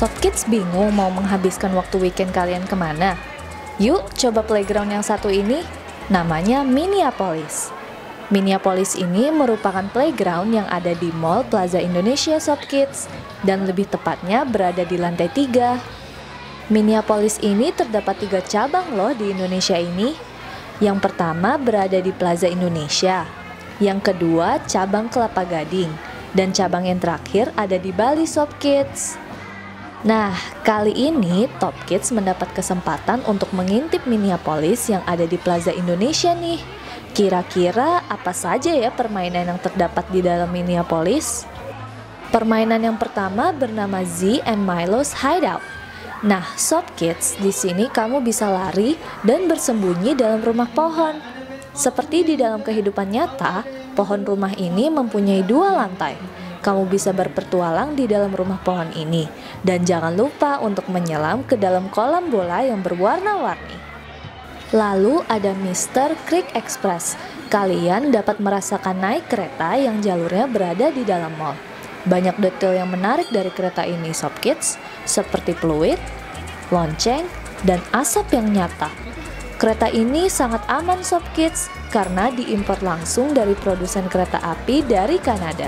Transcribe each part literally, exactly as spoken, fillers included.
Sob Kids bingung mau menghabiskan waktu weekend kalian kemana? Yuk coba playground yang satu ini, namanya Minneapolis. Minneapolis ini merupakan playground yang ada di Mall Plaza Indonesia Sob Kids, dan lebih tepatnya berada di lantai tiga. Minneapolis ini terdapat tiga cabang loh di Indonesia ini. Yang pertama berada di Plaza Indonesia, yang kedua cabang Kelapa Gading, dan cabang yang terakhir ada di Bali Sob Kids. Nah, kali ini Top Kids mendapat kesempatan untuk mengintip Minneapolis yang ada di Plaza Indonesia nih. Kira-kira apa saja ya permainan yang terdapat di dalam Minneapolis? Permainan yang pertama bernama Z and Milo's Hideout. Nah, Sob Kids, di sini kamu bisa lari dan bersembunyi dalam rumah pohon. Seperti di dalam kehidupan nyata, pohon rumah ini mempunyai dua lantai. Kamu bisa berpetualang di dalam rumah pohon ini. Dan jangan lupa untuk menyelam ke dalam kolam bola yang berwarna-warni. Lalu ada Mister Creek Express. Kalian dapat merasakan naik kereta yang jalurnya berada di dalam mall. Banyak detail yang menarik dari kereta ini Sob Kids, seperti fluid, lonceng, dan asap yang nyata. Kereta ini sangat aman Sob Kids karena diimpor langsung dari produsen kereta api dari Kanada.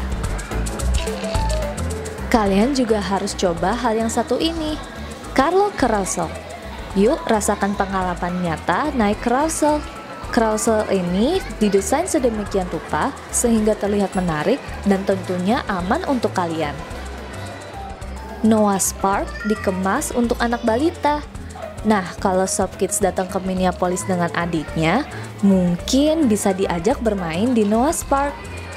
Kalian juga harus coba hal yang satu ini, Carlo Carousel. Yuk rasakan pengalaman nyata naik carousel. Carousel ini didesain sedemikian rupa sehingga terlihat menarik dan tentunya aman untuk kalian. Noah's Park dikemas untuk anak balita. Nah, kalau Sob Kids datang ke Minneapolis dengan adiknya, mungkin bisa diajak bermain di Noah's Park.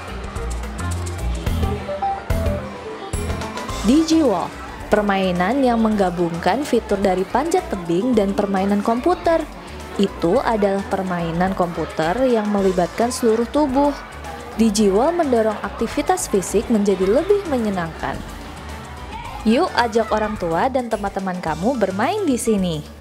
DigiWall, permainan yang menggabungkan fitur dari panjat tebing dan permainan komputer. Itu adalah permainan komputer yang melibatkan seluruh tubuh. DigiWall mendorong aktivitas fisik menjadi lebih menyenangkan. Yuk ajak orang tua dan teman-teman kamu bermain di sini.